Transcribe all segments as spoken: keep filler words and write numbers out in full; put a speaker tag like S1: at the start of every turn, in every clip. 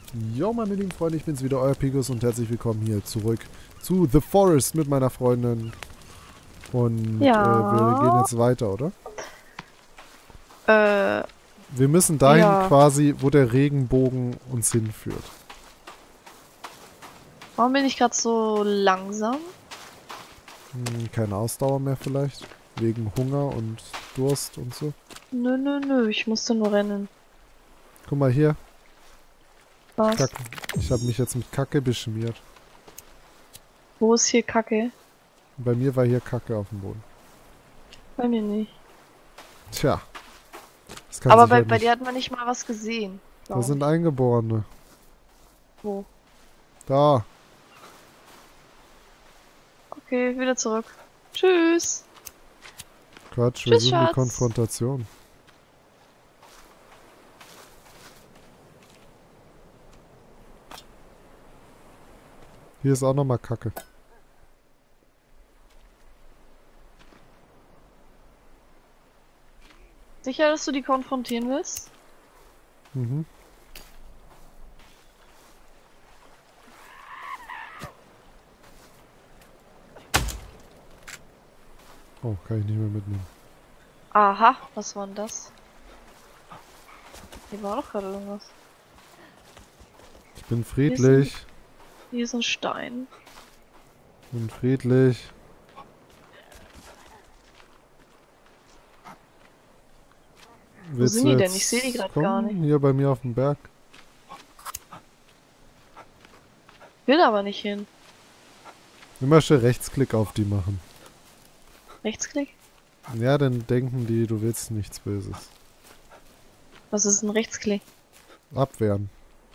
S1: Jo, meine lieben Freunde, ich bin's wieder, euer Pigus und herzlich willkommen hier zurück zu The Forest mit meiner Freundin. Und äh, wir gehen
S2: Ja.
S1: jetzt weiter, oder?
S2: Äh,
S1: Wir müssen dahin
S2: ja.
S1: quasi, wo der Regenbogen uns hinführt.
S2: Warum bin ich gerade so langsam?
S1: Hm, keine Ausdauer mehr vielleicht? Wegen Hunger und Durst und so.
S2: Nö, nö, nö, ich musste nur rennen.
S1: Guck mal hier.
S2: Was?
S1: Kacke. Ich habe mich jetzt mit Kacke beschmiert.
S2: Wo ist hier Kacke?
S1: Bei mir war hier Kacke auf dem Boden.
S2: Bei mir nicht.
S1: Tja. Das kann
S2: Aber
S1: sich
S2: bei,
S1: halt
S2: bei
S1: nicht.
S2: dir hat man nicht mal was gesehen.
S1: Da
S2: glaub
S1: sind
S2: ich.
S1: Eingeborene.
S2: Wo?
S1: Da.
S2: Okay, wieder zurück. Tschüss.
S1: Quatsch, wir
S2: Tschüss,
S1: suchen die
S2: Schatz.
S1: Konfrontation. Hier ist auch nochmal Kacke.
S2: Sicher, dass du die konfrontieren willst?
S1: Mhm. Oh, kann ich nicht mehr mitnehmen.
S2: Aha, was war denn das? Hier war doch gerade irgendwas.
S1: Ich bin friedlich.
S2: Hier ist ein Stein.
S1: Ich bin friedlich.
S2: Wo
S1: Willst
S2: sind
S1: du
S2: die denn?
S1: jetzt
S2: Ich sehe die gerade
S1: kommen?
S2: gar nicht.
S1: Hier bei mir auf dem Berg.
S2: Will aber nicht hin.
S1: Immer schön Rechtsklick auf die machen.
S2: Rechtsklick?
S1: Ja, dann denken die, du willst nichts Böses.
S2: Was ist ein Rechtsklick?
S1: Abwehren.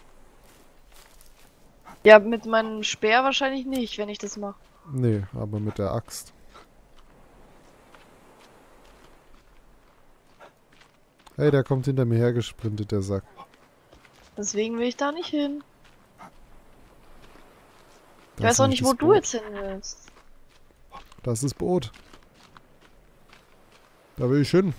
S2: Ja, mit meinem Speer wahrscheinlich nicht, wenn ich das mache.
S1: Nee, aber mit der Axt. Hey, der kommt hinter mir hergesprintet, der Sack.
S2: Deswegen will ich da nicht hin. Ich
S1: Das
S2: weiß
S1: ist
S2: auch
S1: nämlich
S2: nicht, wo
S1: das
S2: du
S1: Boot.
S2: jetzt hin willst.
S1: Das ist Boot. Da will ich hin.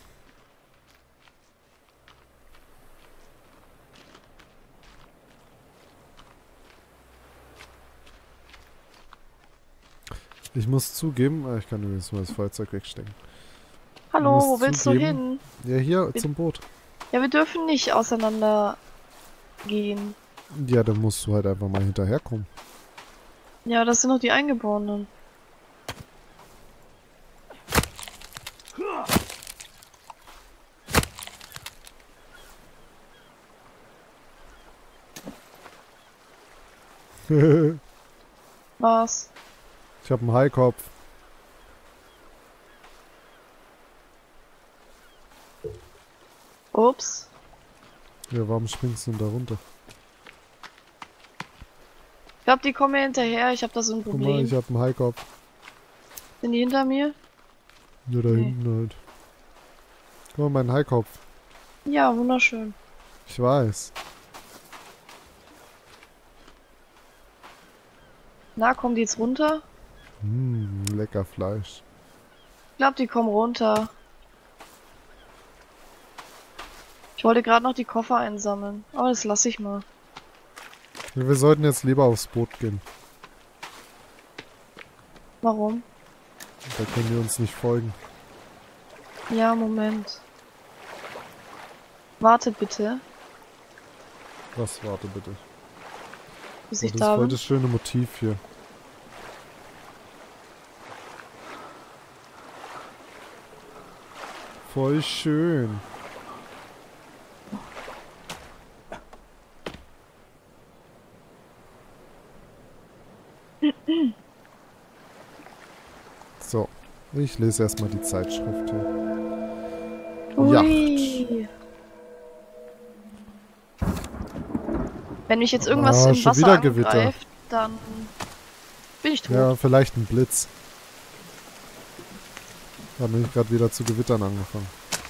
S1: Ich muss zugeben, ah, ich kann übrigens mal das Feuerzeug wegstecken.
S2: Hallo,
S1: muss
S2: wo willst
S1: zugeben-
S2: du hin?
S1: Ja, hier
S2: Wir-
S1: zum Boot.
S2: Ja, wir dürfen nicht auseinander gehen.
S1: Ja, dann musst du halt einfach mal hinterherkommen.
S2: Ja, das sind doch die Eingeborenen.
S1: Ich
S2: Was?
S1: hab einen Haikopf.
S2: Ups.
S1: Ja, warum springst du denn da runter?
S2: Ich glaube, die kommen mir hinterher. Ich habe da so ein
S1: Guck mal,
S2: Problem.
S1: ich hab einen Haikopf.
S2: Sind die hinter mir?
S1: Ja, da
S2: Nee.
S1: hinten halt. Guck mal, mein Haikopf.
S2: Ja, wunderschön.
S1: Ich weiß.
S2: Na, kommen die jetzt runter?
S1: Hm, lecker Fleisch.
S2: Ich glaube, die kommen runter. Ich wollte gerade noch die Koffer einsammeln. Aber das lasse ich mal.
S1: Ja, wir sollten jetzt lieber aufs Boot gehen.
S2: Warum?
S1: Da können die uns nicht folgen.
S2: Ja, Moment. Warte bitte,
S1: Was? Warte bitte.
S2: bis
S1: Oh,
S2: ich
S1: das
S2: da
S1: ist voll
S2: bin.
S1: das schöne Motiv hier. Voll schön. So, ich lese erstmal die Zeitschrift hier.
S2: Ui. Wenn mich jetzt irgendwas
S1: Ah,
S2: im
S1: schon
S2: Wasser
S1: wieder Gewitter.
S2: angreift, dann bin ich tot.
S1: Ja, vielleicht ein Blitz. Da bin ich gerade wieder zu Gewittern angefangen.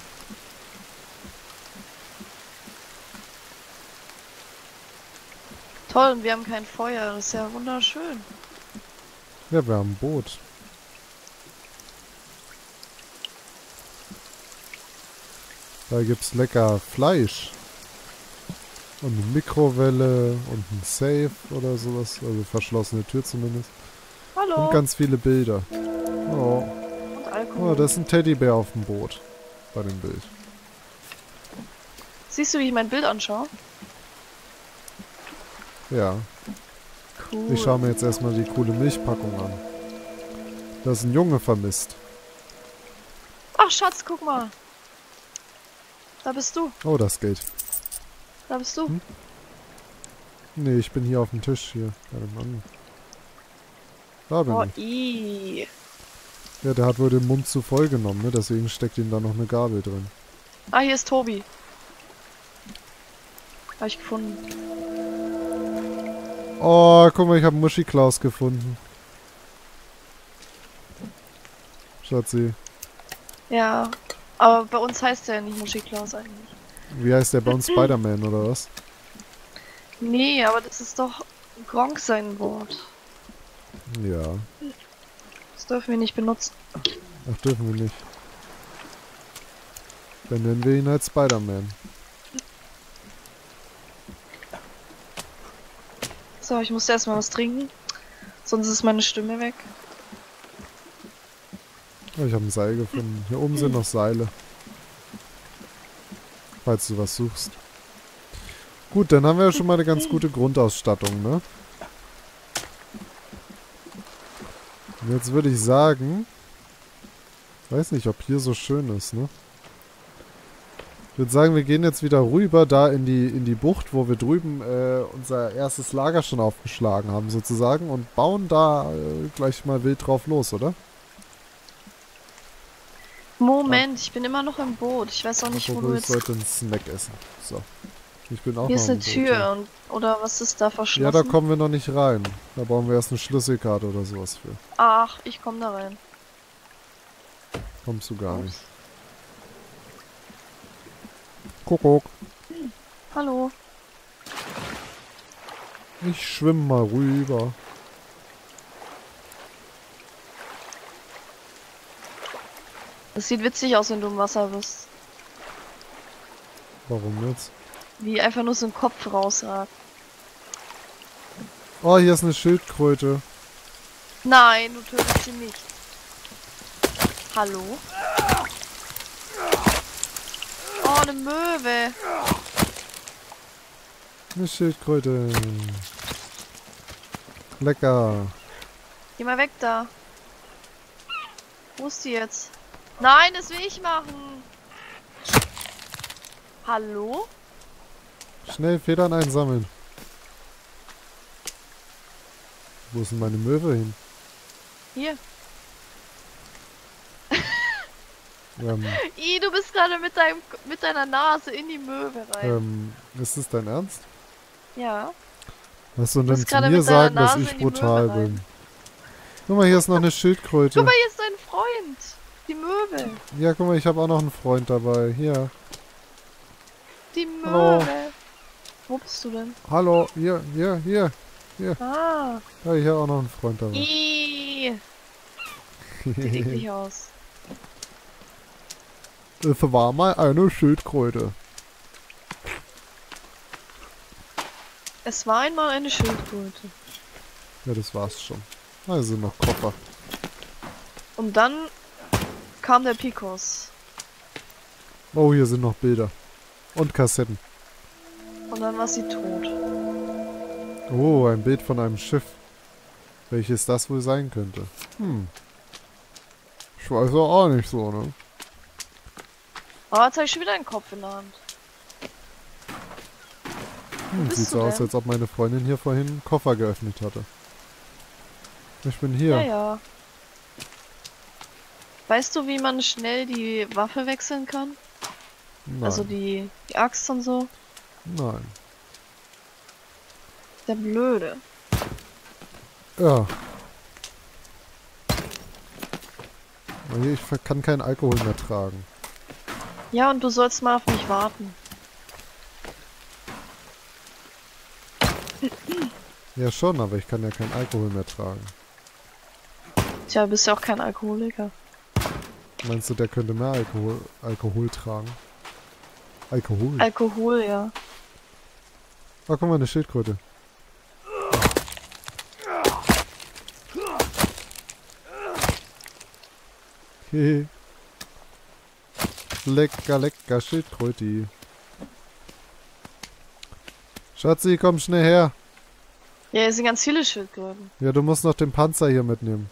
S2: Toll, und wir haben kein Feuer. Das ist ja wunderschön.
S1: Ja, wir haben ein Boot. Da gibt's lecker Fleisch. Und eine Mikrowelle und ein Safe oder sowas. Also verschlossene Tür zumindest.
S2: Hallo.
S1: Und ganz viele Bilder. Oh.
S2: Und Alkohol.
S1: Oh, da ist ein Teddybär auf dem Boot. Bei dem Bild.
S2: Siehst du, wie ich mein Bild anschaue?
S1: Ja.
S2: Cool.
S1: Ich schaue mir jetzt erstmal die coole Milchpackung an. Da ist ein Junge vermisst.
S2: Ach, Schatz, guck mal. Da bist du.
S1: Oh, das geht.
S2: Da bist du.
S1: Hm? Nee, ich bin hier auf dem Tisch hier. Bei dem Mann. Da bin
S2: Oh,
S1: ich.
S2: i.
S1: Ja, der hat wohl den Mund zu voll genommen, ne? Deswegen steckt ihm da noch eine Gabel drin.
S2: Ah, hier ist Tobi. Habe ich gefunden.
S1: Oh, guck mal, ich habe Muschi Klaus gefunden. Schatzi.
S2: Ja, aber bei uns heißt der ja nicht Muschi Klaus eigentlich.
S1: Wie heißt der bei uns? Spider-Man oder was?
S2: Nee, aber das ist doch Gronk sein Wort.
S1: Ja.
S2: Das dürfen wir nicht benutzen.
S1: Ach, dürfen wir nicht. Dann nennen wir ihn halt Spider-Man.
S2: So, ich muss erstmal was trinken. Sonst ist meine Stimme weg.
S1: Oh, ich habe ein Seil gefunden. Hier oben sind noch Seile. Falls du was suchst. Gut, dann haben wir ja schon mal eine ganz gute Grundausstattung, ne? Und jetzt würde ich sagen... Weiß nicht, ob hier so schön ist, ne? Ich würde sagen, wir gehen jetzt wieder rüber da in die, in die Bucht, wo wir drüben äh, unser erstes Lager schon aufgeschlagen haben, sozusagen. Und bauen da äh, gleich mal wild drauf los, oder?
S2: Moment, ich bin immer noch im Boot. Ich weiß auch nicht, wo du
S1: ich
S2: jetzt...
S1: sollte einen Snack essen. So. Ich bin auch
S2: Hier
S1: noch
S2: ist
S1: im
S2: eine
S1: Boot,
S2: Tür
S1: ja.
S2: und oder was ist da verschlossen?
S1: Ja, da kommen wir noch nicht rein. Da brauchen wir erst eine Schlüsselkarte oder sowas für.
S2: Ach, ich komme da rein.
S1: Kommst du gar nicht. Kuckuck.
S2: Hm. Hallo.
S1: Ich schwimme mal rüber.
S2: Das sieht witzig aus, wenn du im Wasser bist.
S1: Warum jetzt?
S2: Wie einfach nur so ein Kopf rausragt.
S1: Oh, hier ist eine Schildkröte.
S2: Nein, du tötest sie nicht. Hallo? Oh, eine Möwe.
S1: Eine Schildkröte. Lecker.
S2: Geh mal weg da. Wo ist die jetzt? Nein, das will ich machen. Hallo?
S1: Schnell Federn einsammeln. Wo ist denn meine Möwe hin?
S2: Hier.
S1: Ähm,
S2: I, du bist gerade mit deinem mit deiner Nase in die Möwe rein.
S1: ähm, ist das dein Ernst?
S2: Ja.
S1: Was soll
S2: Du
S1: denn
S2: bist
S1: zu
S2: gerade
S1: mir
S2: mit deiner
S1: sagen, dass
S2: Nase
S1: ich
S2: in die
S1: brutal
S2: Möwe rein.
S1: bin? Guck mal, hier ist noch eine Schildkröte.
S2: Guck mal, hier ist dein Freund. Die Möwe.
S1: Ja, guck mal, ich habe auch noch einen Freund dabei. Hier.
S2: Die Möwe.
S1: Hallo.
S2: Wo bist du denn?
S1: Hallo, hier, hier, hier.
S2: Ah.
S1: Ja, hier auch noch einen Freund dabei.
S2: I. Sieht eklig aus.
S1: Es war mal eine Schildkröte.
S2: Es war einmal eine Schildkröte.
S1: Ja, das war's schon. Also noch Koffer.
S2: Und dann kam der Picos.
S1: Oh, hier sind noch Bilder. Und Kassetten.
S2: Und dann war sie tot.
S1: Oh, ein Bild von einem Schiff. Welches das wohl sein könnte. Hm. Ich weiß auch nicht so, ne?
S2: Oh, jetzt habe ich schon wieder einen Kopf in der Hand.
S1: Hm,
S2: bist
S1: sieht
S2: du
S1: so aus,
S2: denn?
S1: als ob meine Freundin hier vorhin einen Koffer geöffnet hatte. Ich bin hier.
S2: Ja, ja. Weißt du, wie man schnell die Waffe wechseln kann?
S1: Nein.
S2: Also die, die Axt und so?
S1: Nein.
S2: Der Blöde.
S1: Ja. Aber hier, ich kann keinen Alkohol mehr tragen.
S2: Ja, und du sollst mal auf mich warten.
S1: Ja schon, aber ich kann ja keinen Alkohol mehr tragen.
S2: Tja, du bist ja auch kein Alkoholiker.
S1: Meinst du, der könnte mehr Alkohol, Alkohol tragen? Alkohol?
S2: Alkohol, ja.
S1: Oh, guck mal, eine Schildkröte. Hehe. Lecker, lecker Schildkröte. Schatzi, komm schnell her.
S2: Ja, hier sind ganz viele Schildkröten.
S1: Ja, du musst noch den Panzer hier mitnehmen.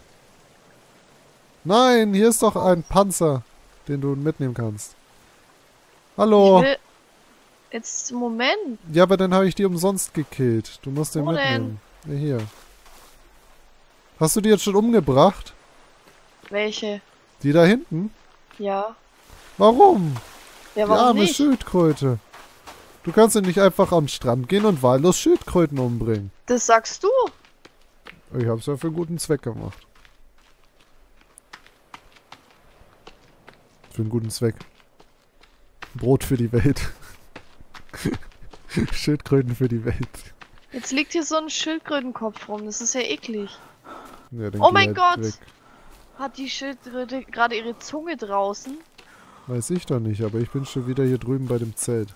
S1: Nein, hier ist doch ein Panzer, den du mitnehmen kannst. Hallo.
S2: Ich will... Jetzt, Moment.
S1: Ja, aber dann habe ich die umsonst gekillt. Du musst den
S2: Wo
S1: mitnehmen. Ja, hier. Hast du die jetzt schon umgebracht?
S2: Welche?
S1: Die da hinten?
S2: Ja.
S1: Warum?
S2: Ja,
S1: Die
S2: warum
S1: arme
S2: nicht?
S1: Schildkröte. Du kannst ja nicht einfach am Strand gehen und wahllos Schildkröten umbringen.
S2: Das sagst du.
S1: Ich hab's ja für einen guten Zweck gemacht. Für einen guten Zweck. Brot für die Welt. Schildkröten für die Welt.
S2: Jetzt liegt hier so ein Schildkrötenkopf rum. Das ist ja eklig.
S1: Ja, dann
S2: Oh
S1: geh
S2: mein
S1: halt
S2: Gott!
S1: weg.
S2: Hat die Schildkröte gerade ihre Zunge draußen?
S1: Weiß ich doch nicht, aber ich bin schon wieder hier drüben bei dem Zelt.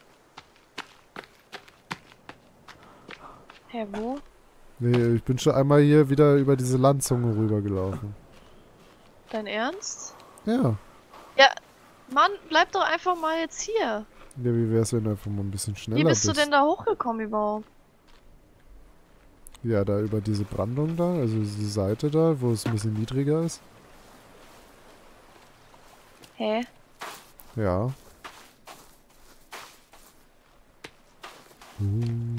S2: Hä, wo?
S1: Nee, ich bin schon einmal hier wieder über diese Landzunge rübergelaufen.
S2: Dein Ernst?
S1: Ja.
S2: Ja, Mann, bleib doch einfach mal jetzt hier.
S1: Ja, wie wär's, wenn du einfach mal ein bisschen schneller
S2: Wie bist
S1: bist?
S2: du denn da hochgekommen überhaupt?
S1: Ja, da über diese Brandung da, also diese Seite da, wo es ein bisschen niedriger ist.
S2: Hä?
S1: Ja. Hm.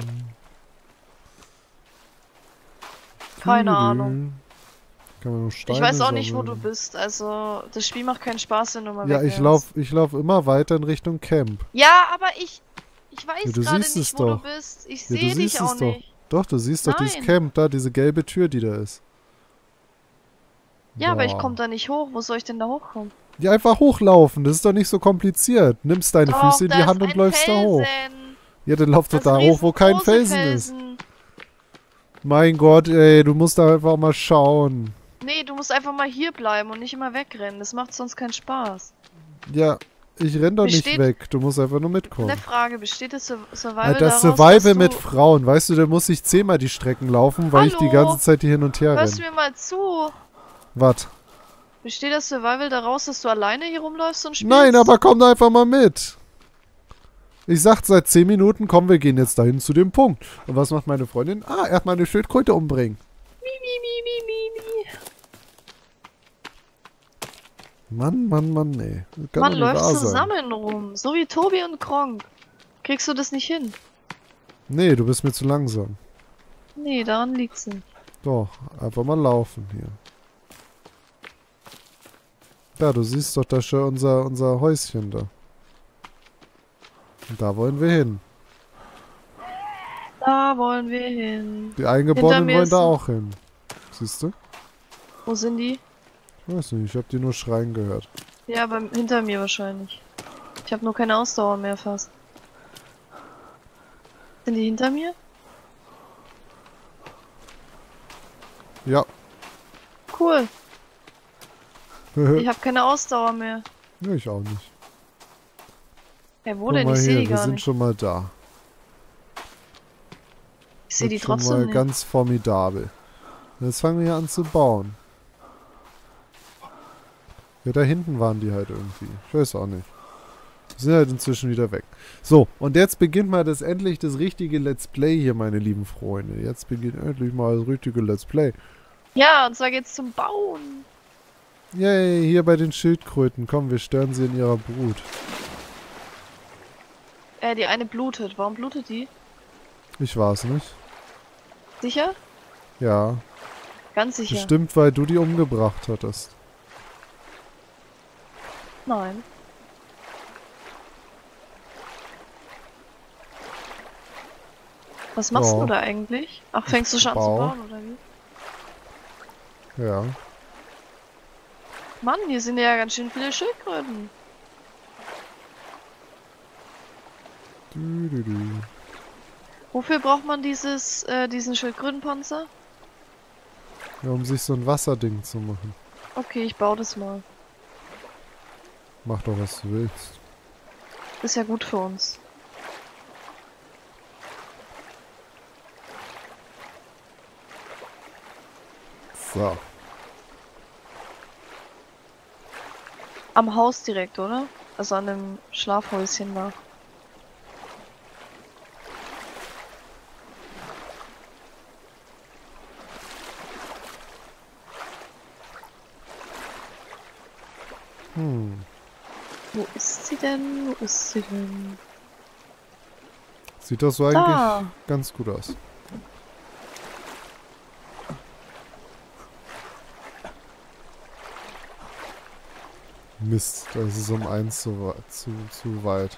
S2: Keine
S1: Tüdelü.
S2: Ahnung.
S1: Kann man noch Steine
S2: Ich weiß auch nicht, wo
S1: sammeln.
S2: du bist. Also, das Spiel macht keinen Spaß, wenn du mal
S1: Ja,
S2: weg
S1: ich
S2: wärst.
S1: lauf, ich lauf immer weiter in Richtung Camp.
S2: Ja, aber ich... Ich weiß
S1: Ja, du
S2: gerade
S1: siehst
S2: nicht,
S1: es
S2: wo
S1: doch.
S2: du bist. Ich
S1: Ja,
S2: sehe
S1: du
S2: dich
S1: siehst
S2: auch
S1: es doch.
S2: nicht.
S1: Doch, du siehst doch dieses
S2: Nein.
S1: Camp da, diese gelbe Tür, die da ist.
S2: Ja, aber ich
S1: Boah.
S2: komme da nicht hoch. Wo soll ich denn da hochkommen?
S1: Ja, einfach hochlaufen, das ist doch nicht so kompliziert. Nimmst deine
S2: Doch,
S1: Füße in
S2: da
S1: die
S2: ist
S1: Hand und
S2: ein
S1: läufst da hoch.
S2: Felsen.
S1: Ja, dann lauf doch
S2: Das
S1: da
S2: sind
S1: hoch, wo kein
S2: riesengroße
S1: Felsen ist.
S2: Felsen.
S1: Mein Gott, ey, du musst da einfach mal schauen.
S2: Nee, du musst einfach mal hier bleiben und nicht immer wegrennen. Das macht sonst keinen Spaß.
S1: Ja, ich renn doch nicht
S2: Besteht-
S1: weg, du musst einfach nur mitkommen.
S2: Eine Frage, besteht das Sur- Survival
S1: Alter,
S2: daraus,
S1: Survival
S2: dass
S1: mit
S2: du...
S1: Frauen, weißt du, da muss ich zehnmal die Strecken laufen, weil ich die
S2: Hallo?
S1: ganze Zeit hier hin und her
S2: Hörst du
S1: renne.
S2: mir mal zu?
S1: Was?
S2: Besteht das Survival daraus, dass du alleine hier rumläufst und spielst?
S1: Nein, aber komm da einfach mal mit. Ich sag seit zehn Minuten, komm, wir gehen jetzt dahin zu dem Punkt. Und was macht meine Freundin? Ah, erstmal eine Schildkröte umbringen.
S2: Mi, mi, mi, mi, mi, mi.
S1: Mann, Mann, Mann, ey. Das kann
S2: Man
S1: doch nicht
S2: läuft
S1: wahr sein.
S2: zusammen rum. So wie Tobi und Kronk. Kriegst du das nicht hin?
S1: Nee, du bist mir zu langsam.
S2: Nee, daran liegt's nicht.
S1: Doch, einfach mal laufen hier. Ja, du siehst doch da schon unser, unser Häuschen da. Und da wollen wir hin.
S2: Da wollen wir hin.
S1: Die Eingeborenen
S2: mir
S1: wollen
S2: ist
S1: da
S2: ein-
S1: auch hin. Siehst du?
S2: Wo sind die?
S1: Ich weiß nicht, ich hab die nur schreien gehört.
S2: Ja, aber hinter mir wahrscheinlich. Ich habe nur keine Ausdauer mehr fast. Sind die hinter mir?
S1: Ja.
S2: Cool. Ich
S1: ja,
S2: habe keine Ausdauer mehr.
S1: ich auch nicht.
S2: Hey, wo
S1: Guck
S2: denn?
S1: mal
S2: Ich sehe
S1: hier,
S2: die
S1: wir
S2: gar
S1: sind
S2: nicht.
S1: schon mal da.
S2: Ich sehe die
S1: Wird schon
S2: trotzdem
S1: mal
S2: nicht.
S1: ganz formidabel. Jetzt fangen wir hier an zu bauen. Ja, da hinten waren die halt irgendwie. Ich weiß auch nicht. Die sind halt inzwischen wieder weg. So, und jetzt beginnt mal das endlich das richtige Let's Play hier, meine lieben Freunde. Jetzt beginnt endlich mal das richtige Let's Play.
S2: Ja, und zwar geht's zum Bauen.
S1: Yay, hier bei den Schildkröten. Komm, wir stören sie in ihrer Brut.
S2: Äh, die eine blutet. Warum blutet die?
S1: Ich war's nicht.
S2: Sicher?
S1: Ja,
S2: Ganz sicher.
S1: bestimmt, weil du die umgebracht hattest.
S2: Nein. Was machst
S1: Ja.
S2: du da eigentlich? Ach, fängst du schon an zu
S1: baue.
S2: bauen, oder wie?
S1: Ja.
S2: Mann, hier sind ja ganz schön viele Schildkröten.
S1: Du, du, du.
S2: Wofür braucht man dieses, äh, diesen Schildkrötenpanzer?
S1: Ja, um sich so ein Wasserding zu machen.
S2: Okay, ich baue das mal.
S1: Mach doch, was du willst.
S2: Ist ja gut für uns.
S1: So.
S2: Am Haus direkt, oder? Also an dem Schlafhäuschen da.
S1: Hm.
S2: Wo ist sie denn? Wo ist sie denn?
S1: Sieht doch so eigentlich
S2: Da.
S1: ganz gut aus. Mist, das ist um eins zu, wa- zu, zu weit.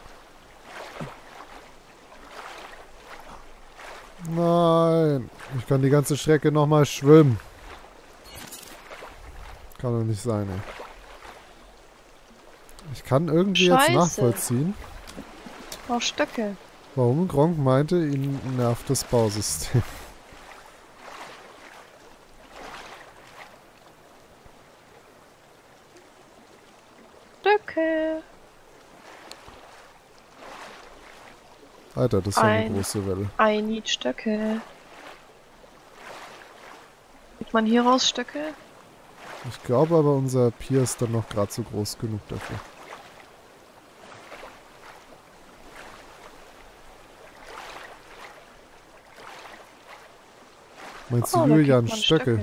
S1: Nein, ich kann die ganze Strecke nochmal schwimmen. Kann doch nicht sein, ey. Ich kann irgendwie jetzt
S2: Scheiße.
S1: nachvollziehen,
S2: Noch Stöcke.
S1: warum Gronkh meinte, ihn nervt das Bausystem.
S2: Stöcke.
S1: Alter, das war eine
S2: Ein-
S1: große Welle.
S2: I need Stöcke. Kriegt man hier raus Stöcke?
S1: Ich glaube aber, unser Pier ist dann noch gerade so groß genug dafür. Meinst du
S2: Oh, da
S1: Julian
S2: kriegt man
S1: Stöcke?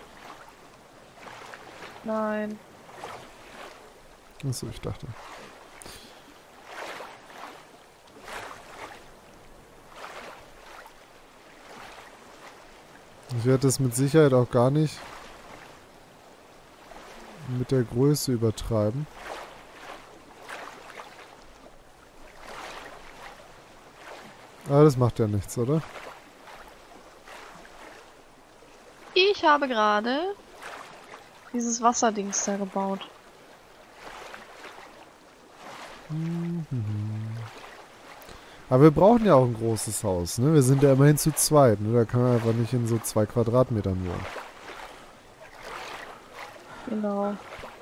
S2: Nein.
S1: Achso, ich dachte. Ich werde das mit Sicherheit auch gar nicht mit der Größe übertreiben. Aber das macht ja nichts, oder?
S2: Ich habe gerade dieses Wasserdings da gebaut.
S1: Mhm. Aber wir brauchen ja auch ein großes Haus, ne? Wir sind ja immerhin zu zweit, ne? Da kann man einfach nicht in so zwei Quadratmetern wohnen.
S2: Genau.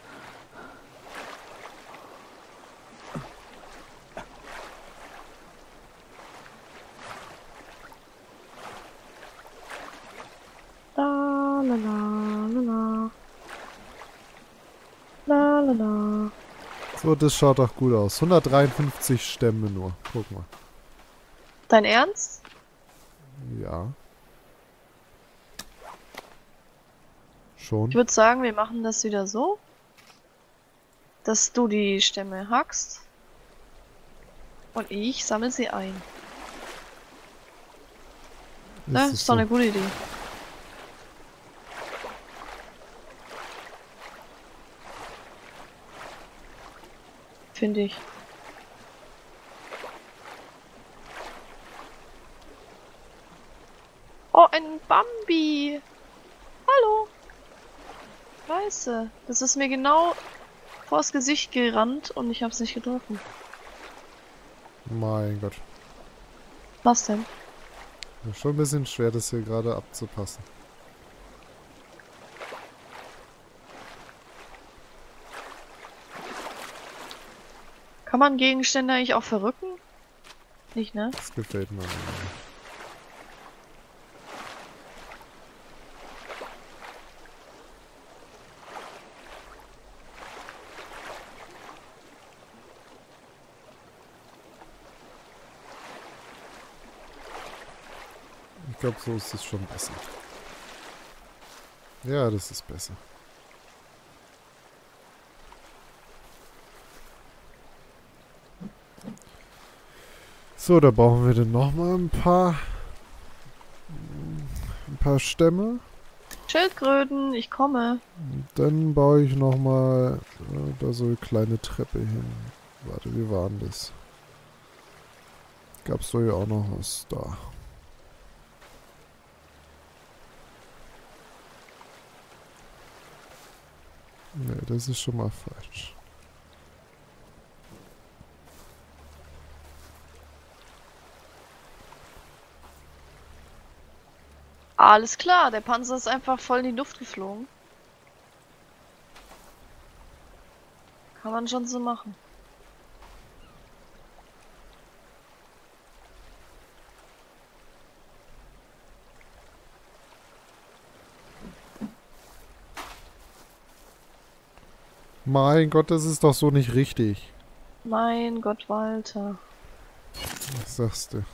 S2: La la la la la. La la la.
S1: So, das schaut doch gut aus. hundertdreiundfünfzig Stämme nur. Guck mal.
S2: Dein Ernst?
S1: Ja. Schon.
S2: Ich würde sagen, wir machen das wieder so, dass du die Stämme hackst und ich sammle sie ein. Das
S1: es
S2: ist doch
S1: so.
S2: eine gute Idee. Finde ich. Oh, ein Bambi! Hallo! Scheiße, das ist mir genau vors Gesicht gerannt und ich hab's nicht getroffen.
S1: Mein Gott.
S2: Was denn?
S1: Ja, schon ein bisschen schwer, das hier gerade abzupassen.
S2: Kann man Gegenstände eigentlich auch verrücken? Nicht, ne?
S1: Das gefällt mir. Ich glaube, so ist es schon besser. Ja, das ist besser. So, da brauchen wir dann nochmal ein paar ein paar Stämme.
S2: Schildkröten, ich komme.
S1: Und dann baue ich nochmal äh, da so eine kleine Treppe hin. Warte, wie war denn das? Gab's doch ja auch noch was da. Ne, das ist schon mal falsch.
S2: Alles klar, der Panzer ist einfach voll in die Luft geflogen. Kann man schon so machen.
S1: Mein Gott, das ist doch so nicht richtig.
S2: Mein Gott, Walter.
S1: Was sagst du?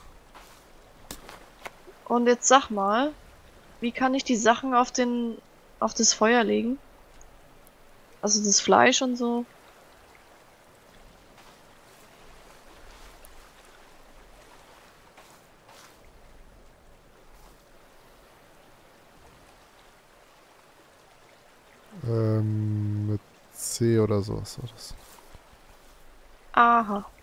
S2: Und jetzt sag mal, wie kann ich die Sachen auf den, auf das Feuer legen? Also das Fleisch und so.
S1: Ähm, mit C oder sowas war das.
S2: Aha.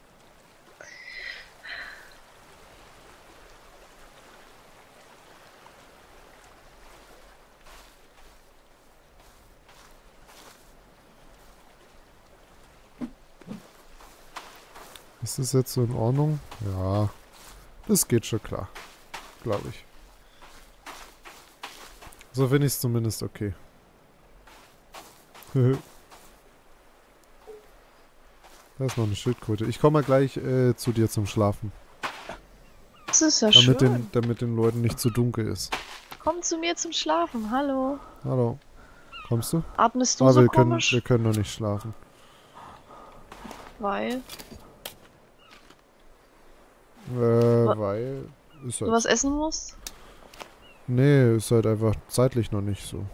S1: Ist das jetzt so in Ordnung? Ja, das geht schon klar. Glaube ich. So finde ich es zumindest okay. Da ist noch eine Schildkröte. Ich komme mal gleich äh, zu dir zum Schlafen.
S2: Das ist ja
S1: Damit
S2: schön.
S1: den, damit den Leuten nicht zu dunkel ist.
S2: Komm zu mir zum Schlafen. Hallo.
S1: Hallo. Kommst du?
S2: Atmest du
S1: Ah,
S2: so
S1: wir können,
S2: komisch?
S1: wir können noch nicht schlafen.
S2: Weil
S1: Äh,
S2: Wa-
S1: weil... Ist
S2: du
S1: halt,
S2: was essen musst?
S1: nee, ist halt einfach zeitlich noch nicht so.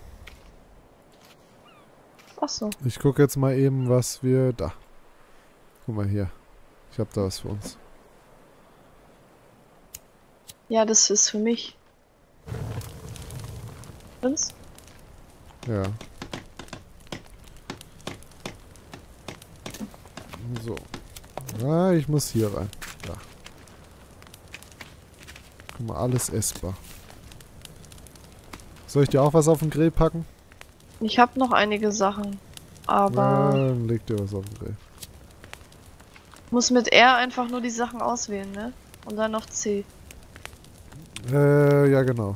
S2: Ach so.
S1: Ich gucke jetzt mal eben, was wir... Da. Guck mal hier. Ich habe da was für uns.
S2: Ja, das ist für mich. Stimmt's?
S1: Ja. So. Ah, ich muss hier rein. Da. Guck mal, alles essbar. Soll ich dir auch was auf den Grill packen?
S2: Ich habe noch einige Sachen,
S1: Ja,
S2: aber
S1: dann leg dir was auf den Grill.
S2: muss mit R einfach nur die Sachen auswählen, ne? Und dann noch C.
S1: Äh, ja genau.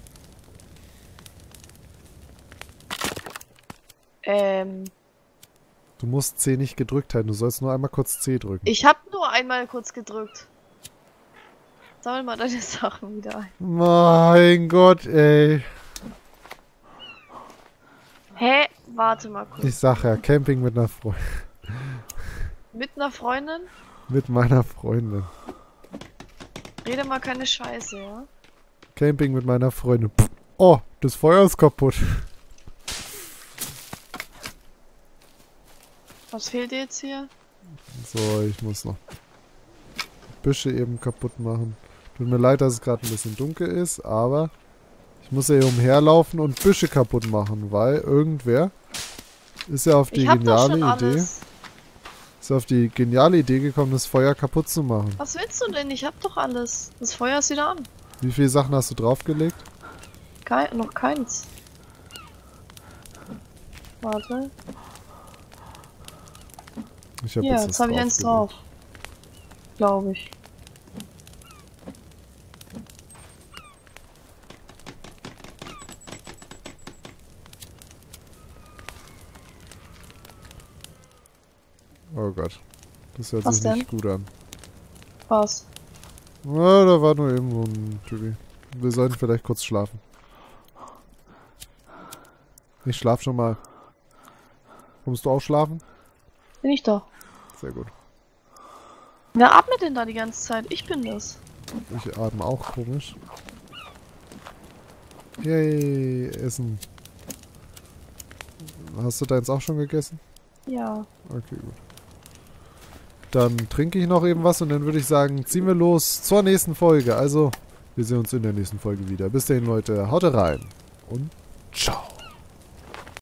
S2: Ähm,
S1: Du musst C nicht gedrückt halten, du sollst nur einmal kurz C drücken.
S2: ich habe nur einmal kurz gedrückt. Sammel mal deine Sachen wieder ein.
S1: Mein Gott, ey.
S2: Hä? Warte mal kurz.
S1: Ich sag ja, Camping mit einer Freundin.
S2: Mit einer Freundin?
S1: Mit meiner Freundin.
S2: Rede mal keine Scheiße, ja?
S1: Camping mit meiner Freundin. Pff. Oh, das Feuer ist kaputt.
S2: Was fehlt dir jetzt hier?
S1: So, ich muss noch Büsche eben kaputt machen. Tut mir leid, dass es gerade ein bisschen dunkel ist, aber ich muss ja hier umherlaufen und Büsche kaputt machen, weil irgendwer ist ja auf die
S2: Ich hab doch
S1: geniale
S2: schon
S1: Idee,
S2: alles.
S1: ist auf die geniale Idee gekommen, das Feuer kaputt zu machen.
S2: Was willst du denn? Ich hab doch alles. Das Feuer ist wieder an.
S1: Wie viele Sachen hast du draufgelegt?
S2: Kei noch keins. Warte.
S1: Ich habe
S2: Hier,
S1: jetzt
S2: jetzt habe ich eins
S1: draufgelegt.
S2: drauf. Glaube ich.
S1: Oh Gott. Das hört
S2: Was
S1: sich nicht gut an.
S2: Was?
S1: Na, da war nur eben so ein Typi. Wir sollten vielleicht kurz schlafen. Ich schlaf schon mal. Kommst du auch schlafen?
S2: Bin ich doch.
S1: Sehr gut.
S2: Wer atmet denn da die ganze Zeit? Ich bin das.
S1: Ich atme auch komisch. Yay, Essen. Hast du deins auch schon gegessen?
S2: Ja.
S1: Okay, gut. Dann trinke ich noch eben was und dann würde ich sagen, ziehen wir los zur nächsten Folge. Also, wir sehen uns in der nächsten Folge wieder. Bis dahin, Leute. Haut rein und ciao.